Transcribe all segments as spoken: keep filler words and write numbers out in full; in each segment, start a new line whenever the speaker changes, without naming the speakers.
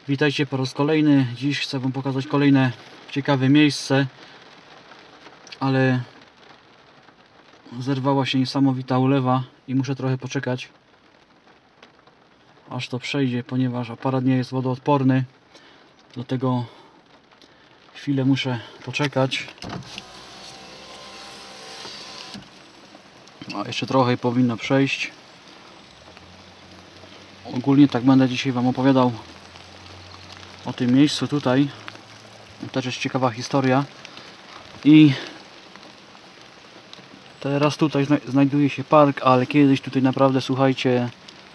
Witajcie po raz kolejny. Dziś chcę wam pokazać kolejne ciekawe miejsce, ale zerwała się niesamowita ulewa i muszę trochę poczekać, aż to przejdzie, ponieważ aparat nie jest wodoodporny. Dlatego chwilę muszę poczekać. A jeszcze trochę i powinno przejść. Ogólnie tak będę dzisiaj wam opowiadał o tym miejscu tutaj. Też jest ciekawa historia. I teraz tutaj zna znajduje się park, ale kiedyś tutaj naprawdę, słuchajcie,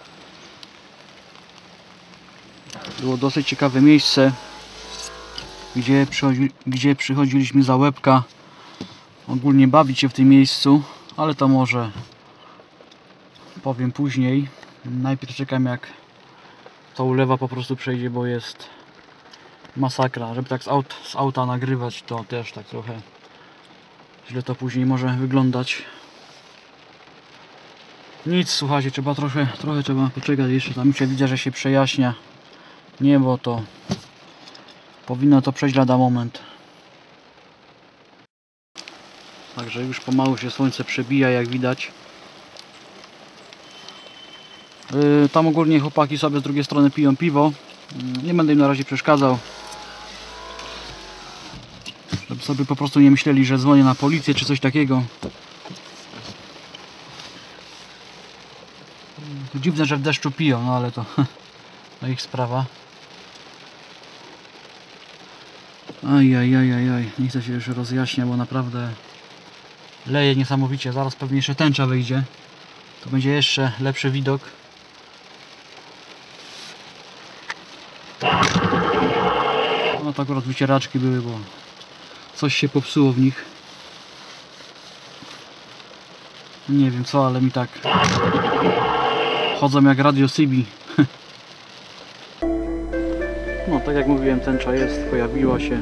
było dosyć ciekawe miejsce, gdzie, przychodzi, gdzie przychodziliśmy za łebka ogólnie bawić się w tym miejscu, ale to może powiem później. Najpierw czekam, jak ta ulewa po prostu przejdzie, bo jest masakra. Żeby tak z, aut, z auta nagrywać, to też tak trochę źle to później może wyglądać. Nic, słuchajcie, trzeba trochę, trochę trzeba poczekać jeszcze. Tam się widzę, że się przejaśnia niebo, to powinno to przejść lada moment. Także już pomału się słońce przebija, jak widać. Yy, tam ogólnie chłopaki sobie z drugiej strony piją piwo. Yy, nie będę im na razie przeszkadzał, żeby sobie po prostu nie myśleli, że dzwonię na policję czy coś takiego. To dziwne, że w deszczu piją, no ale to, to ich sprawa. Ajajajajaj, nie chcę się już rozjaśniać, bo naprawdę leje niesamowicie. Zaraz pewnie jeszcze tęcza wyjdzie. To będzie jeszcze lepszy widok. No to akurat wycieraczki były, bo coś się popsuło w nich. Nie wiem co, ale mi tak chodzą jak Radio Sybi. No tak jak mówiłem, tęcza jest, pojawiła się.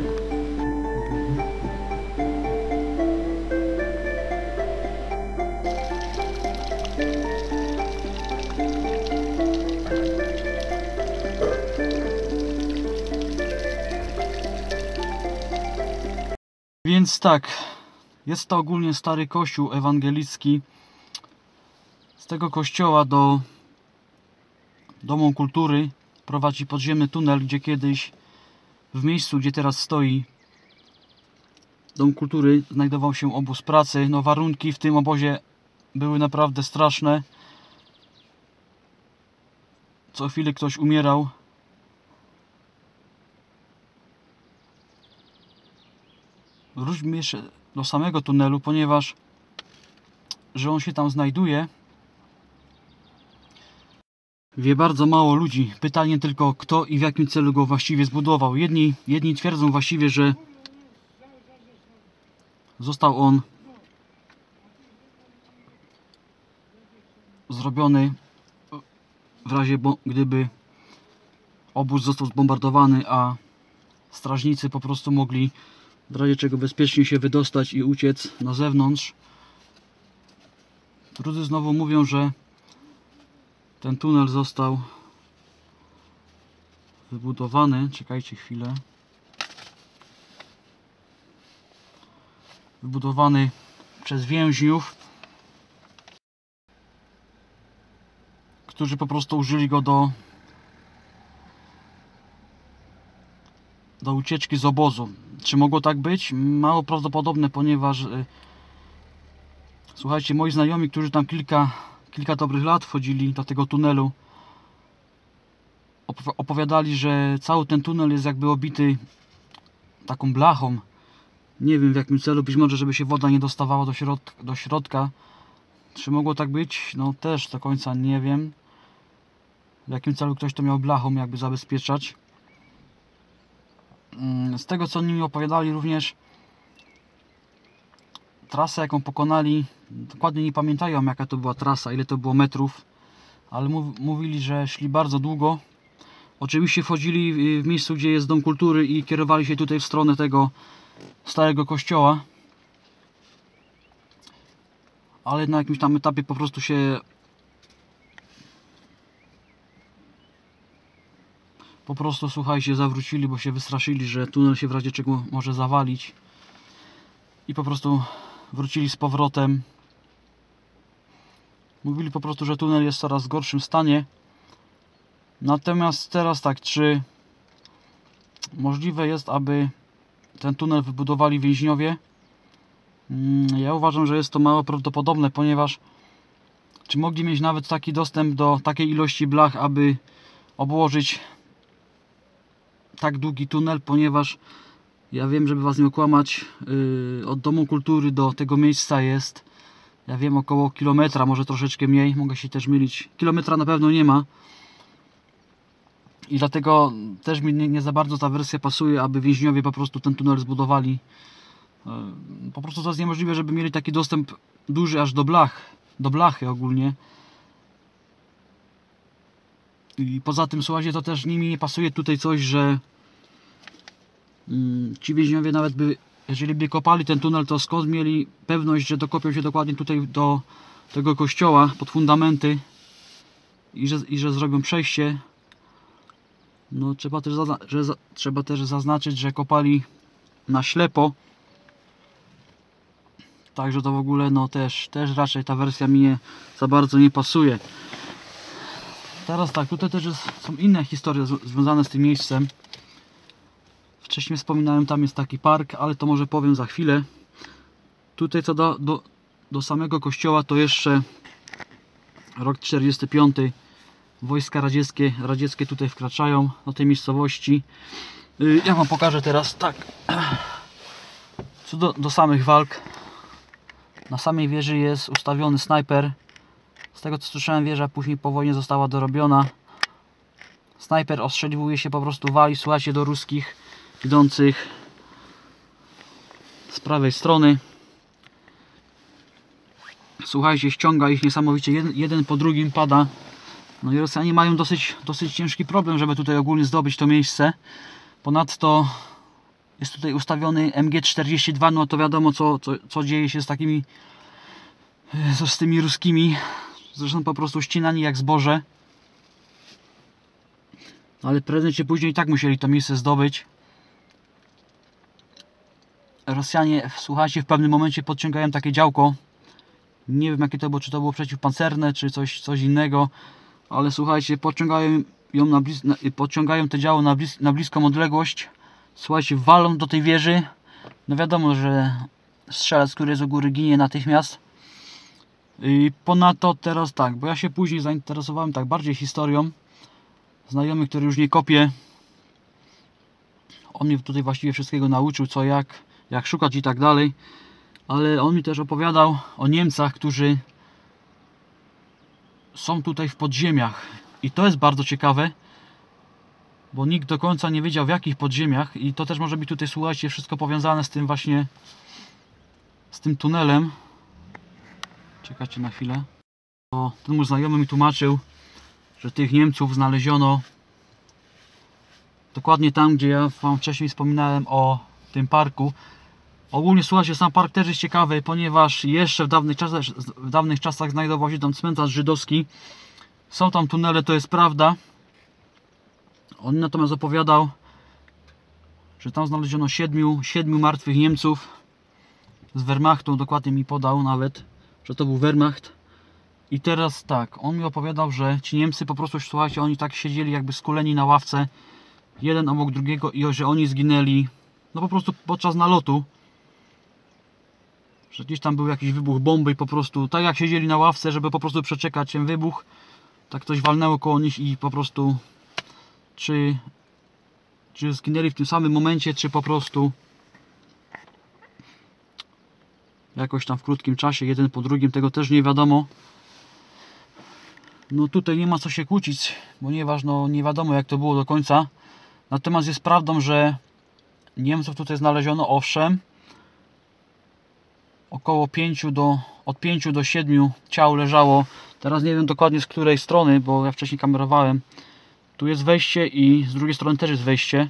Więc tak, jest to ogólnie stary kościół ewangelicki. Z tego kościoła do Domu Kultury prowadzi podziemny tunel, gdzie kiedyś w miejscu, gdzie teraz stoi Dom Kultury, znajdował się obóz pracy. No warunki w tym obozie były naprawdę straszne. Co chwilę ktoś umierał. Wróćmy jeszcze do samego tunelu, ponieważ że on się tam znajduje, wie bardzo mało ludzi. Pytanie tylko, kto i w jakim celu go właściwie zbudował. Jedni, jedni twierdzą właściwie, że został on zrobiony w razie, gdyby obóz został zbombardowany, a strażnicy po prostu mogli w razie czego bezpiecznie się wydostać i uciec na zewnątrz. Drudzy znowu mówią, że ten tunel został wybudowany, czekajcie chwilę, wybudowany przez więźniów, którzy po prostu użyli go do do ucieczki z obozu. Czy mogło tak być? Mało prawdopodobne, ponieważ yy, słuchajcie, moi znajomi, którzy tam kilka, kilka dobrych lat wchodzili do tego tunelu, opowiadali, że cały ten tunel jest jakby obity taką blachą. Nie wiem w jakim celu, być może żeby się woda nie dostawała do, środ do środka. Czy mogło tak być? No też do końca nie wiem, w jakim celu ktoś to miał blachą jakby zabezpieczać. Z tego co oni mi opowiadali również, trasę jaką pokonali, dokładnie nie pamiętają jaka to była trasa, ile to było metrów, ale mów, mówili, że szli bardzo długo. Oczywiście wchodzili w miejscu, gdzie jest Dom Kultury i kierowali się tutaj w stronę tego starego kościoła, ale na jakimś tam etapie po prostu się po prostu, słuchajcie, zawrócili, bo się wystraszyli, że tunel się w razie czego może zawalić. I po prostu wrócili z powrotem. Mówili po prostu, że tunel jest w coraz gorszym stanie. Natomiast teraz tak, czy możliwe jest, aby ten tunel wybudowali więźniowie? Ja uważam, że jest to mało prawdopodobne, ponieważ czy mogli mieć nawet taki dostęp do takiej ilości blach, aby obłożyć tak długi tunel, ponieważ ja wiem, żeby was nie okłamać, yy, od Domu Kultury do tego miejsca jest, ja wiem, około kilometra, może troszeczkę mniej, mogę się też mylić, kilometra na pewno nie ma. I dlatego też mi nie, nie za bardzo ta wersja pasuje, aby więźniowie po prostu ten tunel zbudowali. Po prostu to jest niemożliwe, żeby mieli taki dostęp duży aż do blach, do blachy ogólnie. I poza tym, słuchajcie, to też nimi nie pasuje tutaj coś, że mm, ci więźniowie nawet by, jeżeli by kopali ten tunel, to skąd mieli pewność, że dokopią się dokładnie tutaj do tego kościoła, pod fundamenty i że, i że zrobią przejście. No trzeba też, że za, trzeba też zaznaczyć, że kopali na ślepo. Także to w ogóle no też, też raczej ta wersja mi nie, za bardzo nie pasuje. Teraz tak, tutaj też jest, są inne historie z, związane z tym miejscem. Wcześniej wspominałem, tam jest taki park, ale to może powiem za chwilę. Tutaj co do, do, do samego kościoła to jeszcze rok czterdziesty piąty. Wojska radzieckie, radzieckie tutaj wkraczają do tej miejscowości. Ja wam pokażę teraz tak. Co do, do samych walk. Na samej wieży jest ustawiony snajper. Z tego co słyszałem, wieża później po wojnie została dorobiona. Snajper ostrzeliwuje się, po prostu wali, słuchajcie, do ruskich idących z prawej strony. Słuchajcie, ściąga ich niesamowicie, jeden, jeden po drugim pada. No i Rosjanie mają dosyć, dosyć ciężki problem, żeby tutaj ogólnie zdobyć to miejsce. Ponadto jest tutaj ustawiony M G czterdzieści dwa, no to wiadomo co, co, co dzieje się z takimi z tymi ruskimi. Zresztą po prostu ścinani jak zboże. Ale prędzej czy później i tak musieli to miejsce zdobyć. Rosjanie, słuchajcie, w pewnym momencie podciągają takie działko. Nie wiem jakie to było, czy to było przeciwpancerne, czy coś, coś innego. Ale słuchajcie, podciągają ją na blis na, podciągają te działo na, blis na bliską odległość. Słuchajcie, walą do tej wieży. No wiadomo, że strzelec, który jest u góry, ginie natychmiast. I ponadto teraz tak, bo ja się później zainteresowałem tak bardziej historią. Znajomy, który już nie kopie, on mnie tutaj właściwie wszystkiego nauczył, co jak, jak szukać i tak dalej. Ale on mi też opowiadał o Niemcach, którzy są tutaj w podziemiach. I to jest bardzo ciekawe, bo nikt do końca nie wiedział w jakich podziemiach. I to też może być tutaj, słuchajcie, wszystko powiązane z tym właśnie, z tym tunelem. Czekajcie na chwilę. O, ten mój znajomy mi tłumaczył, że tych Niemców znaleziono dokładnie tam, gdzie ja wam wcześniej wspominałem o tym parku. Ogólnie, słuchajcie, sam park też jest ciekawy, ponieważ jeszcze w dawnych czasach, w dawnych czasach znajdował się tam cmentarz żydowski. Są tam tunele, to jest prawda. On natomiast opowiadał, że tam znaleziono siedmiu, siedmiu martwych Niemców z Wehrmachtu. Dokładnie mi podał nawet, że to był Wehrmacht. I teraz tak, on mi opowiadał, że ci Niemcy po prostu, słuchajcie, oni tak siedzieli jakby skuleni na ławce, jeden obok drugiego, i że oni zginęli no po prostu podczas nalotu. Że gdzieś tam był jakiś wybuch bomby i po prostu, tak jak siedzieli na ławce, żeby po prostu przeczekać ten wybuch, tak ktoś walnęło koło nich i po prostu czy, czy zginęli w tym samym momencie, czy po prostu jakoś tam w krótkim czasie, jeden po drugim, tego też nie wiadomo. No tutaj nie ma co się kłócić, ponieważ no nie wiadomo jak to było do końca. Natomiast jest prawdą, że Niemców tutaj znaleziono, owszem, około pięciu do, od pięciu do siedmiu ciał leżało. Teraz nie wiem dokładnie z której strony, bo ja wcześniej kamerowałem. Tu jest wejście i z drugiej strony też jest wejście.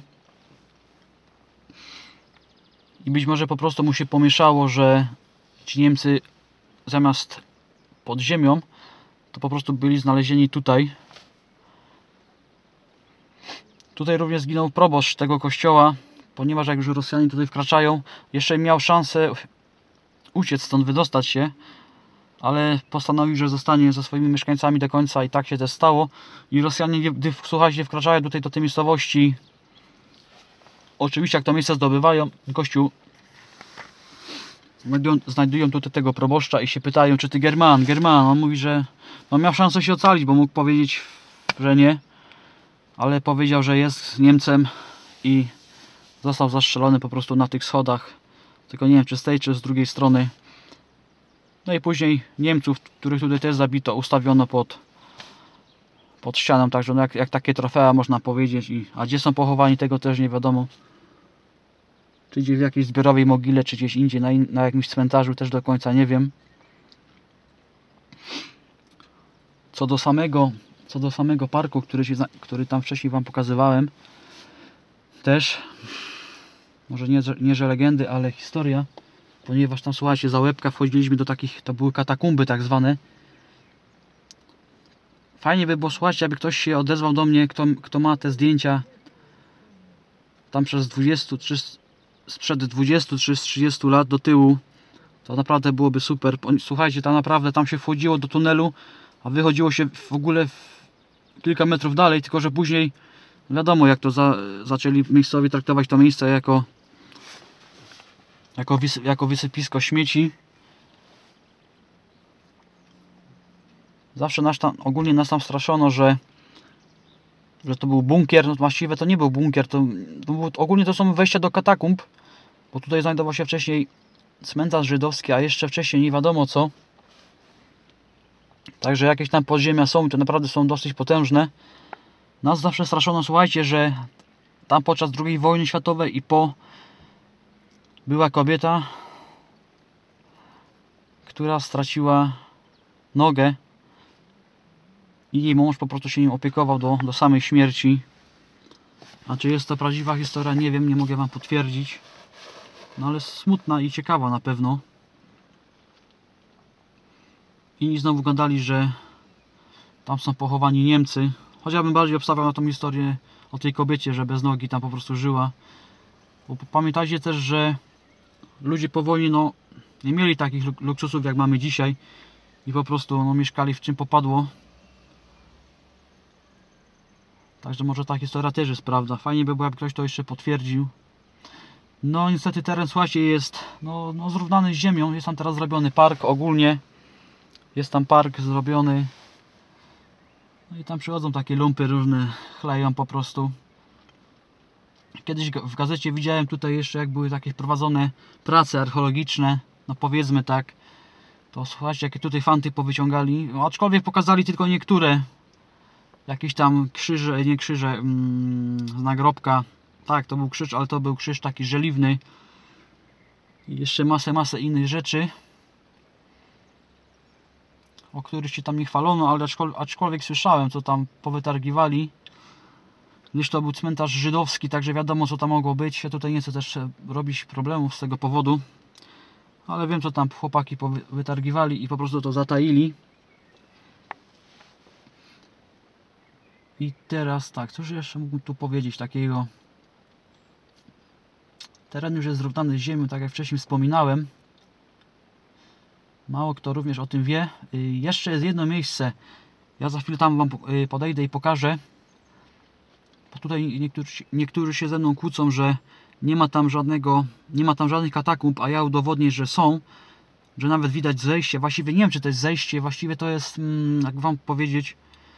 I być może po prostu mu się pomieszało, że ci Niemcy zamiast pod ziemią, to po prostu byli znalezieni tutaj. Tutaj również zginął proboszcz tego kościoła, ponieważ jak już Rosjanie tutaj wkraczają, jeszcze miał szansę uciec stąd, wydostać się, ale postanowił, że zostanie ze swoimi mieszkańcami do końca i tak się też stało. I Rosjanie, gdy słuchajcie, wkraczają tutaj do tej miejscowości, oczywiście jak to miejsce zdobywają, kościół, znajdują, znajdują tutaj tego proboszcza i się pytają, czy ty German, German. On mówi, że no miał szansę się ocalić, bo mógł powiedzieć, że nie, ale powiedział, że jest Niemcem i został zastrzelony po prostu na tych schodach, tylko nie wiem, czy z tej, czy z drugiej strony. No i później Niemców, których tutaj też zabito, ustawiono pod, pod ścianą, także no jak, jak takie trofea można powiedzieć. I, a gdzie są pochowani, tego też nie wiadomo. Czy gdzieś w jakiejś zbiorowej mogile, czy gdzieś indziej, na, in, na jakimś cmentarzu, też do końca nie wiem. Co do samego, co do samego parku, który, się, który tam wcześniej wam pokazywałem, też, może nie, nie że legendy, ale historia, ponieważ tam, słuchajcie, za łebka wchodziliśmy do takich, to były katakumby tak zwane. Fajnie by było, słuchajcie, aby ktoś się odezwał do mnie, kto, kto ma te zdjęcia tam przez dwadzieścia, czy sprzed dwudziestu czy trzydziestu lat do tyłu. To naprawdę byłoby super. Słuchajcie, tam naprawdę tam się wchodziło do tunelu, a wychodziło się w ogóle w kilka metrów dalej, tylko że później wiadomo, jak to za, zaczęli miejscowi traktować to miejsce jako jako, wys, jako wysypisko śmieci. Zawsze nas tam, ogólnie nas tam straszono, że że to był bunkier. No właściwie to nie był bunkier, to, to był, ogólnie to są wejścia do katakumb, bo tutaj znajdował się wcześniej cmentarz żydowski, a jeszcze wcześniej nie wiadomo co. Także jakieś tam podziemia są i to naprawdę są dosyć potężne. Nas zawsze straszono, słuchajcie, że tam podczas drugiej wojny światowej i po była kobieta, która straciła nogę i jej mąż po prostu się nim opiekował do, do samej śmierci. A czy jest to prawdziwa historia? Nie wiem, nie mogę wam potwierdzić. No ale smutna i ciekawa na pewno. Inni znowu gadali, że tam są pochowani Niemcy. Choć ja bym bardziej obstawiał na tą historię o tej kobiecie, że bez nogi tam po prostu żyła. Bo pamiętajcie też, że ludzie po wojnie no, nie mieli takich luksusów jak mamy dzisiaj. I po prostu no, mieszkali w czym popadło. Także może ta historia też jest prawda. Fajnie by było, jakby ktoś to jeszcze potwierdził. No niestety teren, słuchajcie, jest no, no, zrównany z ziemią. Jest tam teraz zrobiony park ogólnie. Jest tam park zrobiony. No i tam przychodzą takie lumpy różne, chleją po prostu. Kiedyś w gazecie widziałem tutaj jeszcze, jak były takie prowadzone prace archeologiczne. No powiedzmy tak. To słuchajcie, jakie tutaj fanty powyciągali. No, aczkolwiek pokazali tylko niektóre. Jakieś tam krzyże, nie krzyże, mm, z nagrobka. Tak, to był krzyż, ale to był krzyż taki żeliwny. I jeszcze masę, masę innych rzeczy, o których się tam nie chwalono, ale aczkolwiek, aczkolwiek słyszałem, co tam powytargiwali. Gdyż to był cmentarz żydowski, także wiadomo, co tam mogło być. Ja tutaj nie chcę też robić problemów z tego powodu. Ale wiem, co tam chłopaki powytargiwali i po prostu to zataili. I teraz tak, cóż jeszcze mógłbym tu powiedzieć takiego. Teren już jest zrównany z ziemią, tak jak wcześniej wspominałem. Mało kto również o tym wie. Jeszcze jest jedno miejsce. Ja za chwilę tam wam podejdę i pokażę. Bo tutaj niektórzy, niektórzy się ze mną kłócą, że nie ma tam żadnego, nie ma tam żadnych katakumb, a ja udowodnię, że są. Że nawet widać zejście. Właściwie nie wiem, czy to jest zejście. Właściwie to jest, jak wam powiedzieć...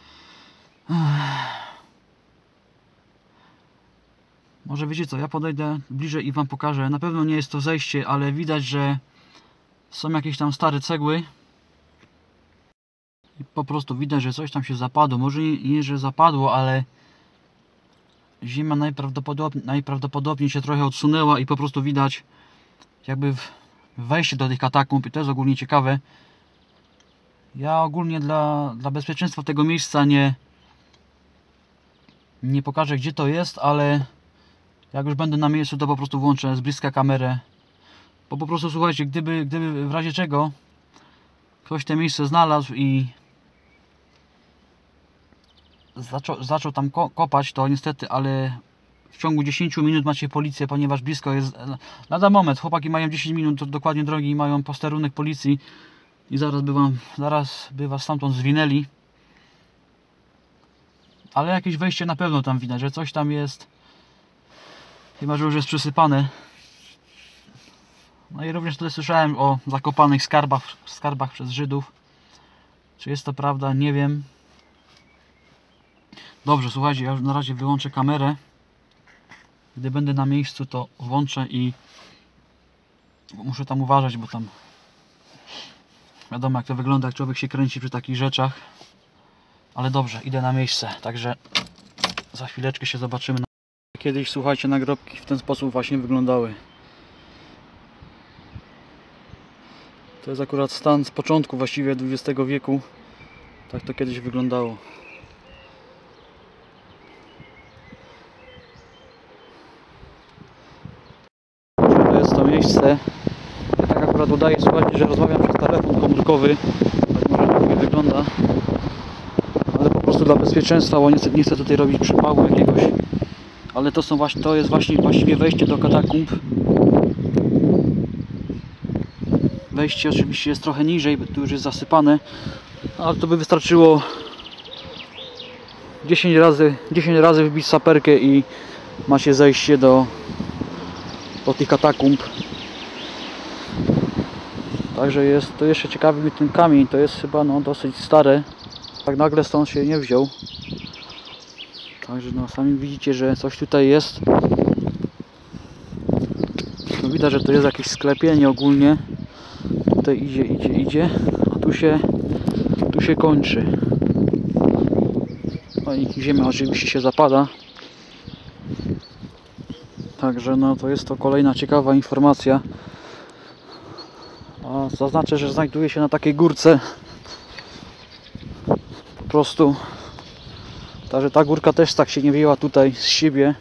Może wiecie co, ja podejdę bliżej i wam pokażę. Na pewno nie jest to zejście, ale widać, że są jakieś tam stare cegły. I po prostu widać, że coś tam się zapadło. Może nie, nie że zapadło, ale ziemia najprawdopodobniej, najprawdopodobniej się trochę odsunęła i po prostu widać jakby wejście do tych katakumb. I to jest ogólnie ciekawe. Ja ogólnie dla, dla bezpieczeństwa tego miejsca nie nie pokażę, gdzie to jest, ale jak już będę na miejscu, to po prostu włączę z bliska kamerę. Bo po prostu słuchajcie, gdyby, gdyby w razie czego ktoś to miejsce znalazł i zaczął, zaczął tam ko kopać, to niestety, ale w ciągu dziesięciu minut macie policję, ponieważ blisko jest. Lada moment, chłopaki mają dziesięć minut dokładnie drogi i mają posterunek policji i zaraz by wam, zaraz by was stamtąd zwinęli. Ale jakieś wejście na pewno tam widać, że coś tam jest. Chyba że już jest przysypane. No i również tutaj słyszałem o zakopanych skarbach, skarbach przez Żydów. Czy jest to prawda? Nie wiem. Dobrze, słuchajcie, ja już na razie wyłączę kamerę. Gdy będę na miejscu, to włączę i muszę tam uważać, bo tam wiadomo jak to wygląda, jak człowiek się kręci przy takich rzeczach. Ale dobrze, idę na miejsce, także za chwileczkę się zobaczymy. Kiedyś, słuchajcie, nagrobki w ten sposób właśnie wyglądały. To jest akurat stan z początku właściwie dwudziestego wieku. Tak to kiedyś wyglądało. To jest to miejsce. Ja tak akurat udaję, słuchajcie, że rozmawiam przez telefon komórkowy. Tak może to nie wygląda. Ale po prostu dla bezpieczeństwa, bo nie chcę, nie chcę tutaj robić przypału jakiegoś. Ale to są właśnie, to jest właśnie właściwie wejście do katakumb. Wejście oczywiście jest trochę niżej, bo tu już jest zasypane, ale to by wystarczyło dziesięć razy, dziesięć razy wbić saperkę i macie zejście do, do tych katakumb. Także jest to jeszcze ciekawy mi ten kamień, to jest chyba no, dosyć stare. Tak nagle stąd się nie wziął. Także no sami widzicie, że coś tutaj jest. No, widać, że to jest jakieś sklepienie ogólnie. Tutaj idzie, idzie, idzie, a tu się, tu się kończy. No i ziemia oczywiście się zapada. Także no to jest to kolejna ciekawa informacja. A zaznaczę, że znajduje się na takiej górce. Po prostu. Także ta górka też tak się nie wzięła tutaj z siebie.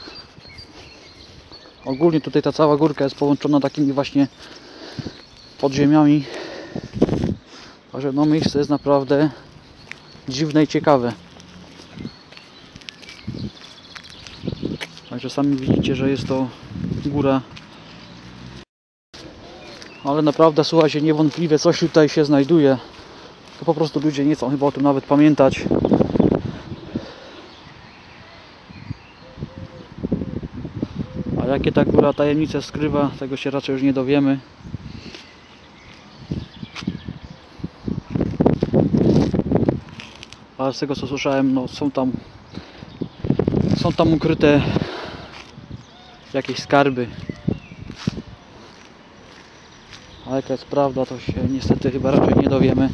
Ogólnie tutaj ta cała górka jest połączona takimi właśnie podziemiami. Także no miejsce jest naprawdę dziwne i ciekawe. Także sami widzicie, że jest to góra. Ale naprawdę, słuchajcie, niewątpliwie coś tutaj się znajduje. To po prostu ludzie nie chcą chyba o tym nawet pamiętać. A jakie ta góra tajemnice skrywa, tego się raczej już nie dowiemy. Ale z tego co słyszałem, no są tam są tam ukryte jakieś skarby. A jaka jest prawda, to się niestety chyba raczej nie dowiemy.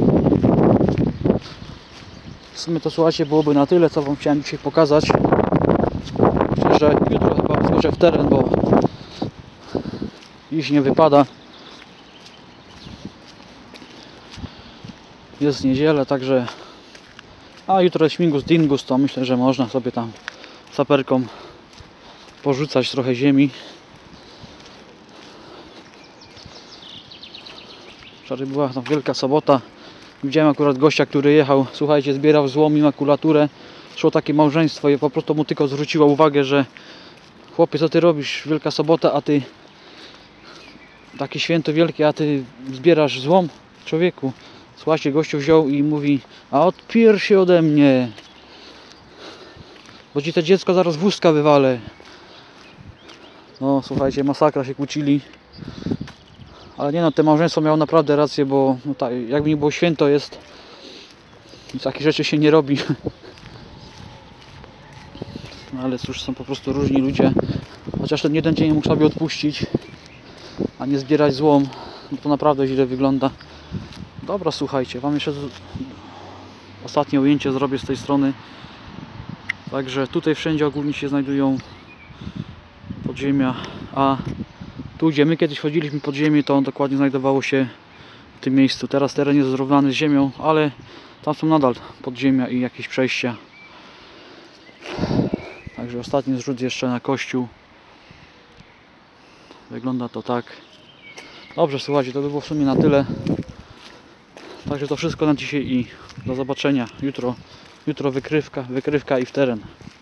W sumie to, słuchajcie, byłoby na tyle, co wam chciałem dzisiaj pokazać. Myślę, że jutro chyba wskoczę w teren, bo dziś nie wypada. Jest niedziela, także a jutro jest śmigus dingus, to myślę, że można sobie tam saperką porzucać trochę ziemi. Wczoraj była tam wielka sobota. Widziałem akurat gościa, który jechał, słuchajcie, zbierał złom i makulaturę. Szło takie małżeństwo i po prostu mu tylko zwróciła uwagę, że chłopie, co ty robisz? Wielka sobota, a ty takie święto wielkie, a ty zbierasz złom? Człowieku. Słuchajcie, gościu wziął i mówi: a odpier się ode mnie, bo ci to dziecko zaraz wózka wywalę. No słuchajcie, masakra, się kłócili. Ale nie no, te małżeństwo miało naprawdę rację, bo no tak, jakby nie było święto jest, takich rzeczy się nie robi. No ale cóż, są po prostu różni ludzie. Chociaż ten jeden dzień mógł sobie odpuścić, a nie zbierać złom, no to naprawdę źle wygląda. Dobra, słuchajcie, wam jeszcze ostatnie ujęcie zrobię z tej strony. Także tutaj wszędzie ogólnie się znajdują podziemia, a tu, gdzie my kiedyś chodziliśmy pod ziemię, to on dokładnie znajdowało się w tym miejscu. Teraz teren jest zrównany z ziemią, ale tam są nadal podziemia i jakieś przejścia. Także ostatni zrzut jeszcze na kościół. Wygląda to tak. Dobrze, słuchajcie, to by było w sumie na tyle. Także to wszystko na dzisiaj i do zobaczenia jutro Jutro wykrywka, wykrywka i w teren.